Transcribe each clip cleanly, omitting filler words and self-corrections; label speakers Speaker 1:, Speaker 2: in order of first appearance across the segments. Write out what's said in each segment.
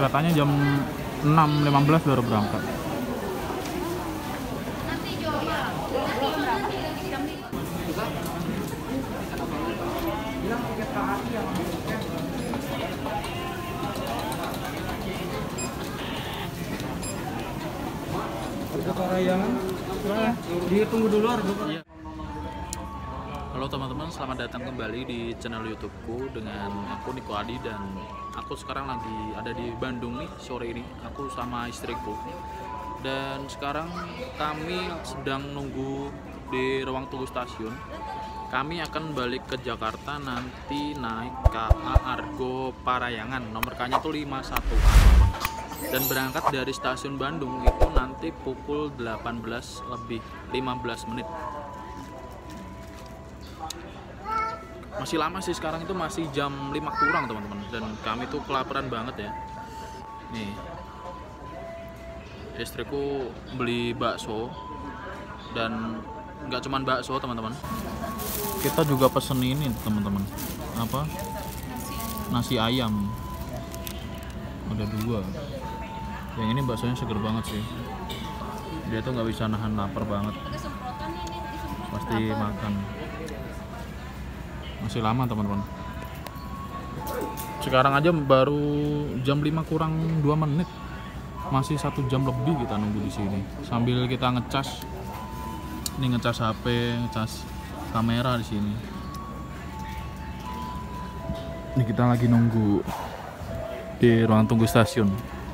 Speaker 1: katanya jam 6.15 baru berangkat.
Speaker 2: Ditunggu dulu harga.
Speaker 1: Halo teman-teman, selamat datang kembali di channel YouTubeku dengan aku Niko Adi, dan aku sekarang lagi ada di Bandung nih sore ini. Aku sama istriku, dan sekarang kami sedang nunggu di ruang tunggu stasiun. Kami akan balik ke Jakarta nanti naik KA Argo Parayangan, nomor K-nya tuh 51A. Dan berangkat dari stasiun Bandung itu nanti pukul 18 lebih 15 menit. Masih lama sih, sekarang itu masih jam 5 kurang teman-teman, dan kami tuh kelaparan banget ya. Nih, istriku beli bakso, dan nggak cuman bakso teman-teman, kita juga pesen ini teman-teman, apa, nasi ayam, ada 2. Yang ini baksonya seger banget sih, dia tuh nggak bisa nahan lapar banget, pasti makan. Masih lama teman-teman, sekarang aja baru jam 5 kurang 2 menit, masih 1 jam lebih kita nunggu di sini sambil kita ngecas. Ini ngecas HP, ngecas kamera di sini. Ini kita lagi nunggu di ruang tunggu stasiun.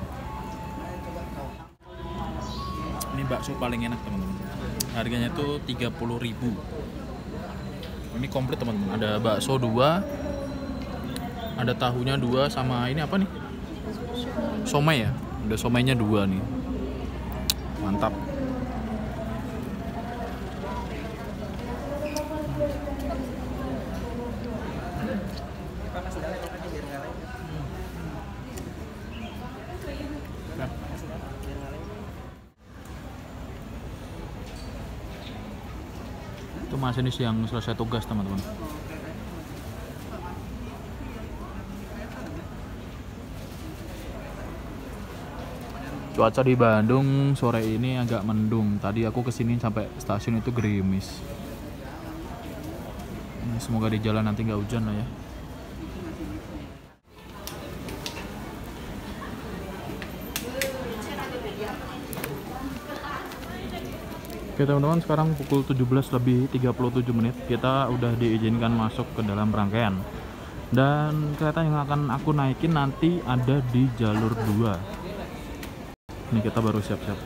Speaker 1: Ini bakso paling enak teman-teman, harganya tuh 30.000. Ini komplit teman-teman, ada bakso 2, ada tahunya 2, sama ini apa nih, somai ya, ada somainya 2 nih, mantap. Itu masinis yang selesai tugas teman-teman. Cuaca di Bandung sore ini agak mendung. Tadi aku kesini sampai stasiun itu gerimis. Semoga di jalan nanti nggak hujan lah ya. Oke teman-teman, sekarang pukul 17 lebih 37 menit. Kita udah diizinkan masuk ke dalam rangkaian. Dan kereta yang akan aku naikin nanti ada di jalur 2. Ini kita baru siap-siap.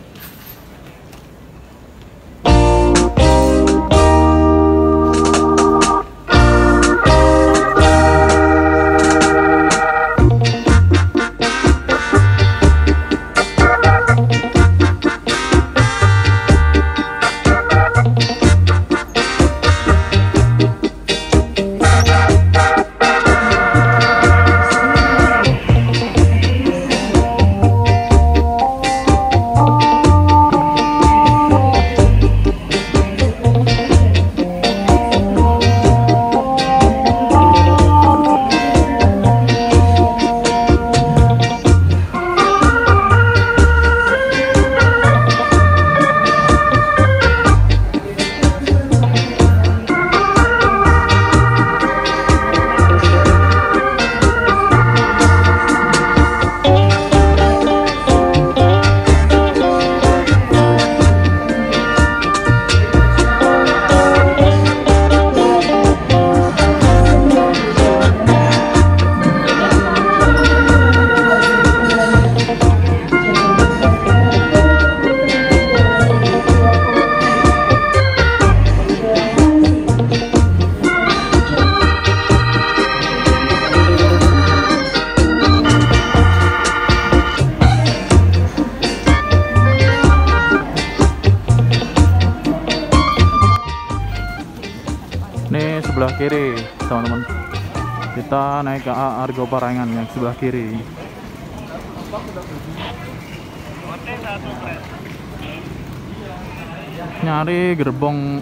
Speaker 1: Ini sebelah kiri teman-teman, kita naik ke Argo Parayangan yang sebelah kiri. Nyari gerbong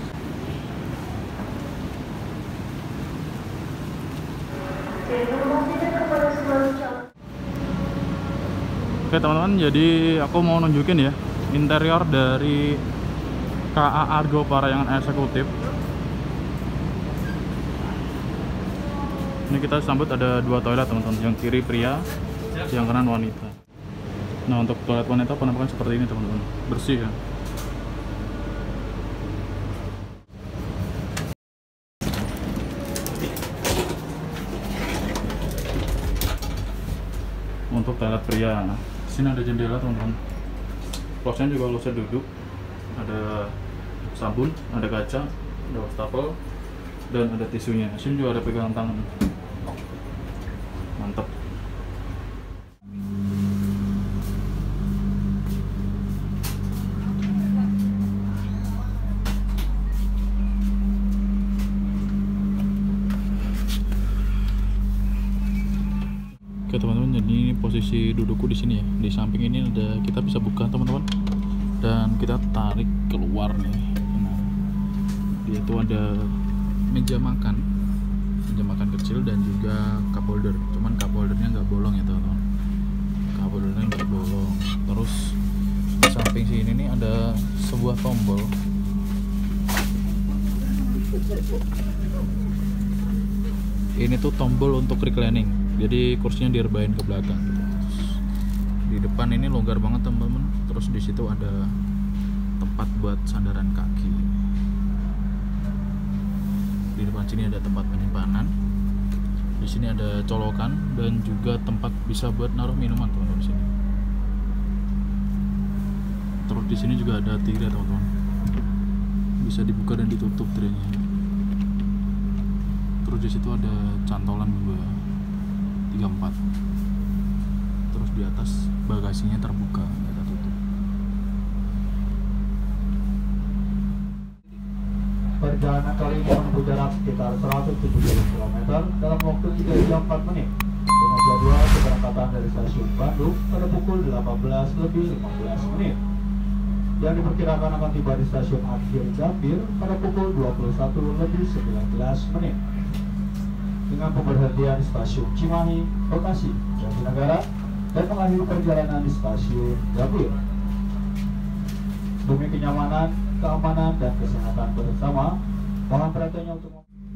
Speaker 1: 4.
Speaker 2: Oke teman-teman, jadi aku mau nunjukin ya interior dari KA Argo Parahyangan Eksekutif. Ini kita sambut ada 2 toilet teman-teman, yang kiri pria, yang kanan wanita. Nah untuk toilet wanita penampakan seperti ini teman-teman, bersih ya. Untuk toilet pria, nah, sini ada jendela teman-teman. Close-nya juga close duduk, ada sabun, ada kaca, ada wastafel, dan ada tisunya. Sini juga ada pegangan tangan. Mantap. Oke teman-teman, jadi ini posisi dudukku di sini ya. Di samping ini ada, kita bisa buka teman-teman, dan kita tarik keluar nih. Nah, dia itu ada meja makan kecil dan juga cup holder. Cuman cup holdernya nggak bolong ya teman-teman. Cup holdernya nggak bolong. Terus di samping sini nih ada sebuah tombol. Ini tuh tombol untuk reclining. Jadi kursinya direbahin ke belakang. Di depan ini longgar banget teman-teman. Terus di situ ada tempat buat sandaran kaki. Di depan sini ada tempat penyimpanan. Di sini ada colokan dan juga tempat bisa buat naruh minuman teman-teman di sini. Terus di sini juga ada tirai teman-teman. Bisa dibuka dan ditutup tirainya. Terus di situ ada cantolan juga 34. Terus di atas bagasinya terbuka, kita tutup.
Speaker 3: Perjalanan kali ini menempuh jarak sekitar 170 km dalam waktu 3 jam 4 menit dengan jadwal keberangkatan dari stasiun Bandung pada pukul 18:15 menit yang diperkirakan akan tiba di stasiun akhir Gambir pada pukul 21:19 menit dengan pemberhentian di stasiun Cimahi, Bekasi, Jatinegara dan mengakhiri perjalanan di stasiun Gambir. Demi kenyamanan, keamanan, dan kesehatan bersama, mohon perhatiannya untuk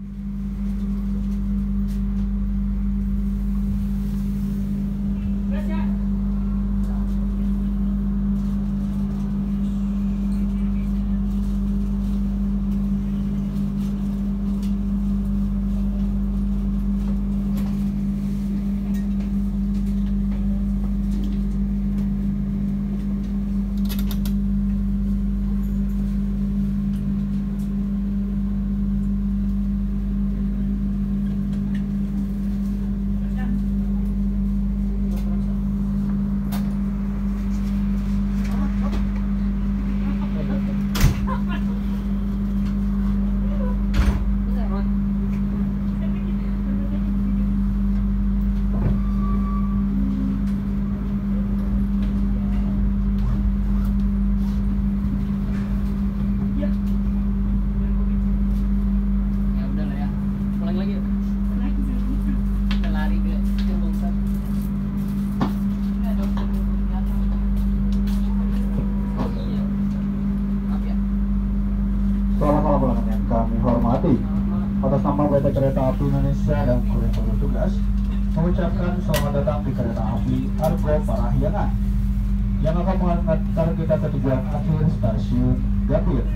Speaker 3: kami hormati. Atas nama PT Kereta Api Indonesia dan kru yang bertugas mengucapkan selamat datang di Kereta Api Argo Parahyangan yang akan mengantar kita ke tujuan akhir stasiun Gambir.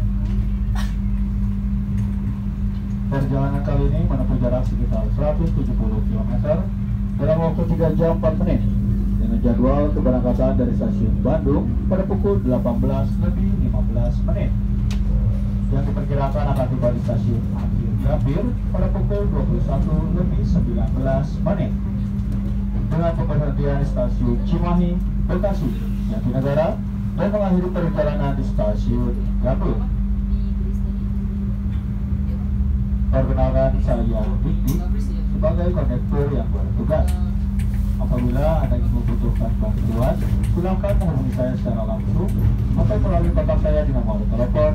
Speaker 3: Perjalanan kali ini menempuh jarak sekitar 170 km dalam waktu 3 jam 4 menit dengan jadwal keberangkatan dari stasiun Bandung pada pukul 18:15 menit yang diperkirakan akan tiba di stasiun akhir Gambir pada pukul 21:19 menit dengan pemberhentian di stasiun Cimahi, Bekasi, Jatinegara dan mengakhiri perjalanan di stasiun Gambir. Perkenalkan, saya Dikdi sebagai kondektur yang bertugas. Apabila Anda ingin membutuhkan bantuan, silakan menghubungi saya secara langsung atau melalui kontak saya di nomor telepon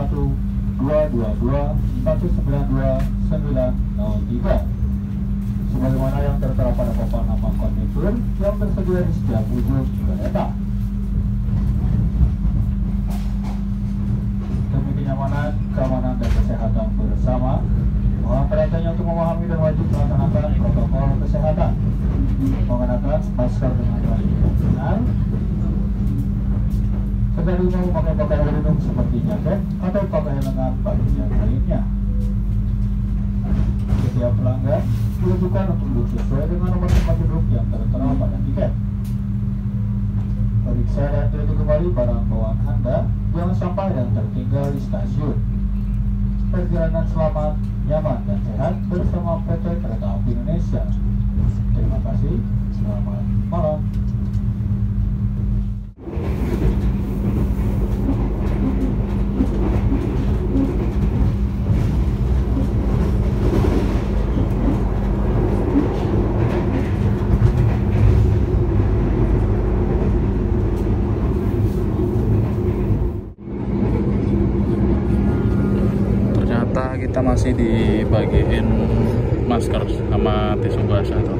Speaker 3: 081 222 192 903. sebagaimana yang tertera pada papan nama kondektur yang tersedia di setiap ujung kereta. Demi kenyamanan, keamanan, dan kesehatan bersama, mohon perhatiannya untuk memahami dan wajib melaksanakan protokol kesehatan, mengenakan masker dengan baik dan benar, serta juga memakai pakaian pelindung seperti jaket atau pakaian lengan bagian lainnya. Setiap pelanggan dilakukan untuk duduk sesuai dengan nomor tempat duduk yang tertera pada tiket. Periksa dan teliti kembali barang bawaan Anda, jangan sampai dan tertinggal di stasiun. Perjalanan selamat, nyaman, dan sehat bersama PT Kereta Api Indonesia. Terima kasih, selamat malam.
Speaker 2: Kita masih dibagiin masker sama tisu basah tuh.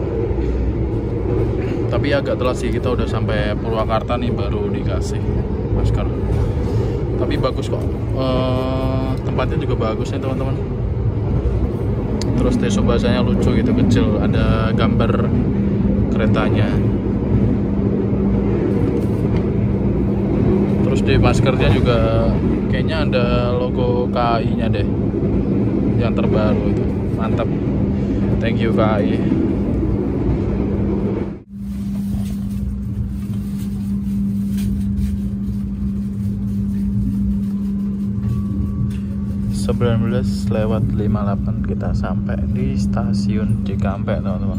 Speaker 2: Tapi agak telat sih, kita udah sampai Purwakarta nih baru dikasih masker. Tapi bagus kok, tempatnya juga bagus nih teman-teman. Terus tisu basahnya lucu gitu, kecil, ada gambar keretanya. Terus di maskernya juga kayaknya ada logo KAI-nya deh, yang terbaru itu. Mantap, thank you KAI. (19:58) kita sampai di stasiun Cikampek teman-teman.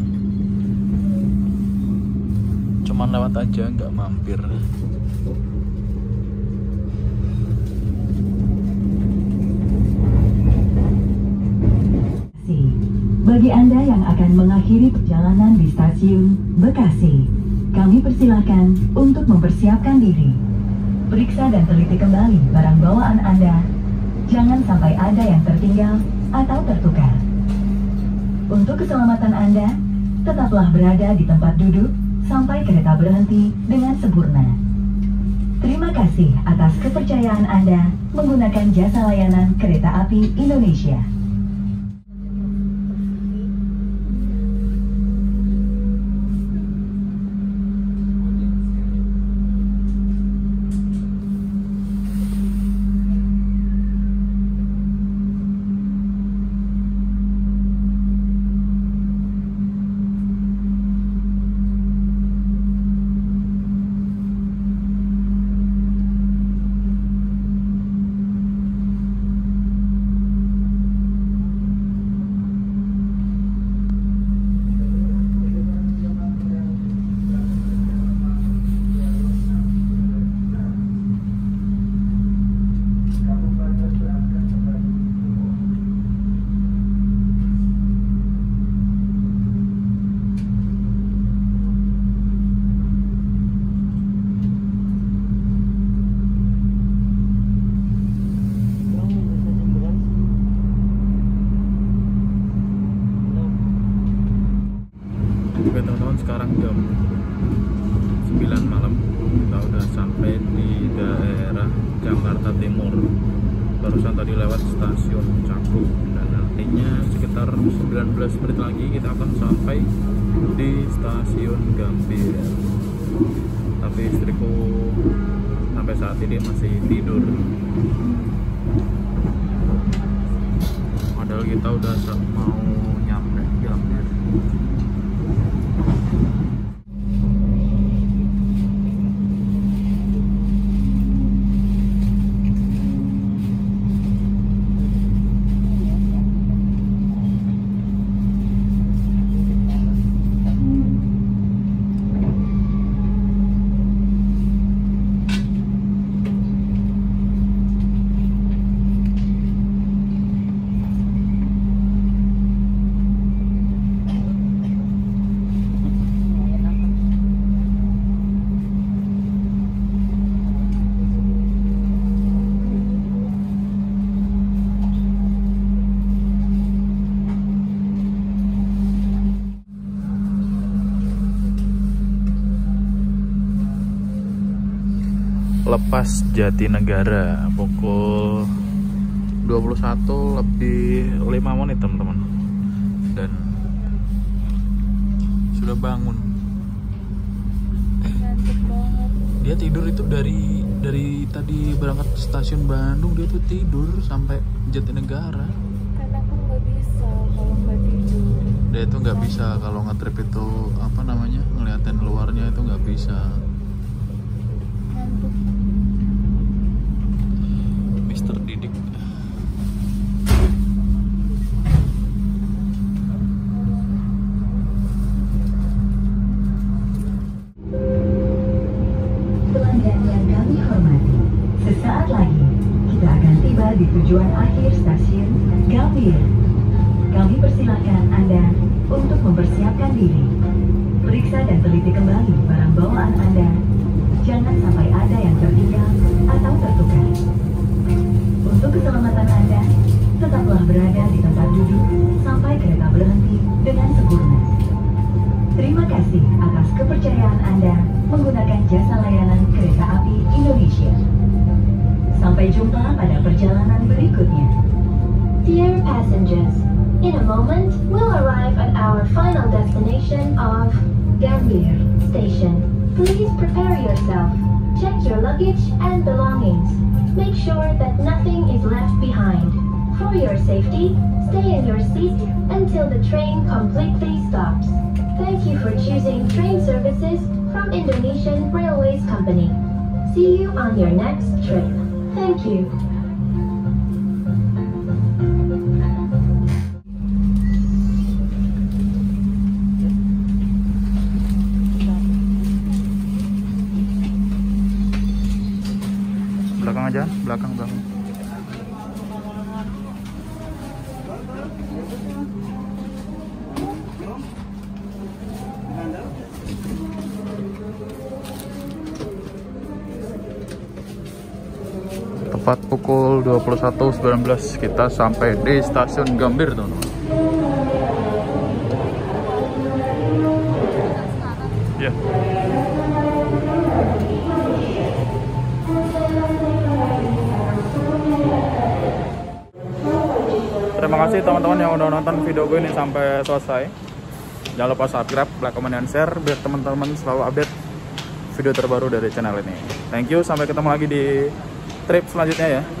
Speaker 2: Cuman lewat aja, nggak mampir.
Speaker 4: Bagi Anda yang akan mengakhiri perjalanan di stasiun Bekasi, kami persilakan untuk mempersiapkan diri. Periksa dan teliti kembali barang bawaan Anda. Jangan sampai ada yang tertinggal atau tertukar. Untuk keselamatan Anda, tetaplah berada di tempat duduk sampai kereta berhenti dengan sempurna. Terima kasih atas kepercayaan Anda menggunakan jasa layanan Kereta Api Indonesia.
Speaker 2: Oke teman-teman, sekarang jam 9 malam, kita udah sampai di daerah Jakarta Timur. Barusan tadi lewat stasiun Cakung, dan artinya sekitar 19 menit lagi kita akan sampai di stasiun Gambir. Tapi istriku sampai saat ini masih tidur, padahal kita udah mau nyampe Gambir. lepas Jatinegara pukul 21:05 teman-teman, dan sudah bangun. Dia tidur itu dari tadi berangkat stasiun Bandung, dia tuh tidur sampai Jatinegara.
Speaker 5: Karena aku nggak bisa kalau nggak tidur.
Speaker 2: Dia itu nggak bisa kalau nge-trip itu apa namanya, ngeliatin luarnya itu nggak bisa.
Speaker 5: Ngantuk.
Speaker 2: Mister Didik.
Speaker 4: Pelanggan yang kami hormati, sesaat lagi kita akan tiba di tujuan akhir stasiun Gambir. Kami persilakan Anda untuk mempersiapkan diri. Periksa dan teliti kembali barang bawaan Anda. Jangan sampai ada yang tertinggal atau tertukar. Untuk keselamatan Anda, tetaplah berada di tempat duduk sampai kereta berhenti dengan sempurna. Terima kasih atas kepercayaan Anda menggunakan jasa layanan kereta api Indonesia. Sampai jumpa pada perjalanan berikutnya.
Speaker 6: Dear passengers, in a moment we'll arrive at our final destination of Gambir Station. Please prepare yourself. Check your luggage and belongings. Make sure that nothing is left behind. For your safety, stay in your seat until the train completely stops. Thank you for choosing train services from Indonesian Railways Company. See you on your next trip. Thank you.
Speaker 2: Belakang aja, belakang. Tepat pukul 21:19 kita sampai di stasiun Gambir, teman-teman. Ya. Terima kasih teman-teman yang udah nonton video gue ini sampai selesai. Jangan lupa subscribe, like, comment, dan share biar teman-teman selalu update video terbaru dari channel ini. Thank you, sampai ketemu lagi di trip selanjutnya ya.